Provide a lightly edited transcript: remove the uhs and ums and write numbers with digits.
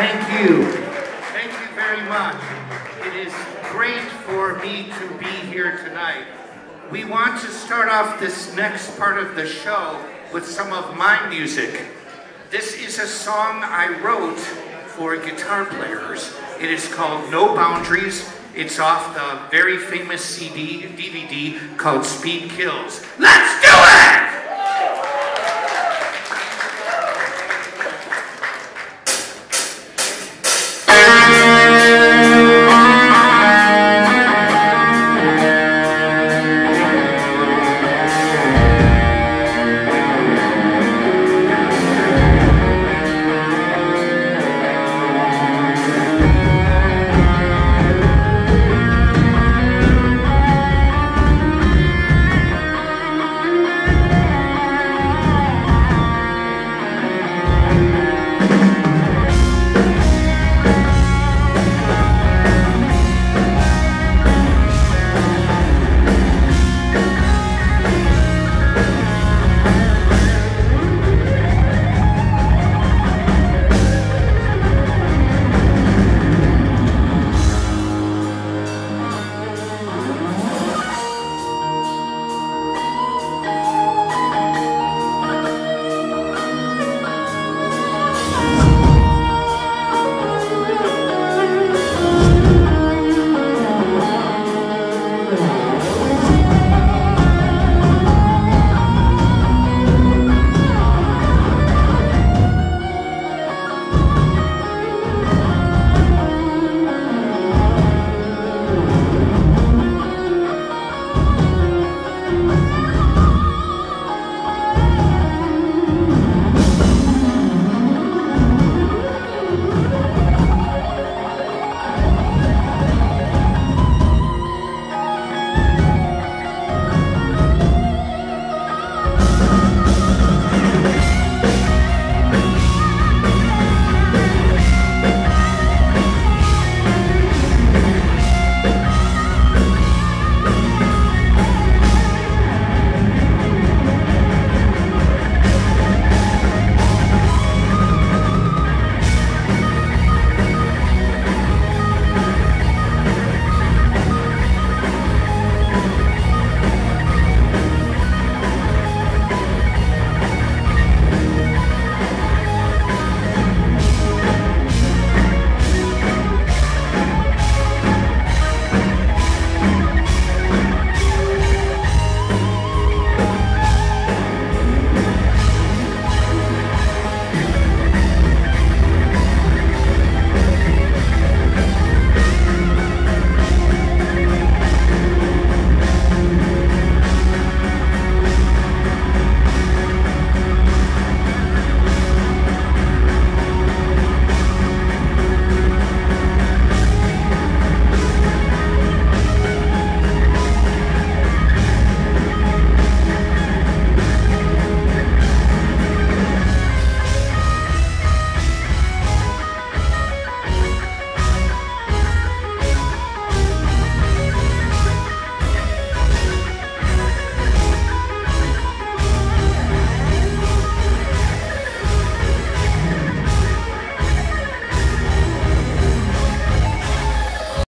Thank you. Thank you very much. It is great for me to be here tonight. We want to start off this next part of the show with some of my music. This is a song I wrote for guitar players. It is called No Boundaries. It's off the very famous DVD called Speed Kills. Let's do it!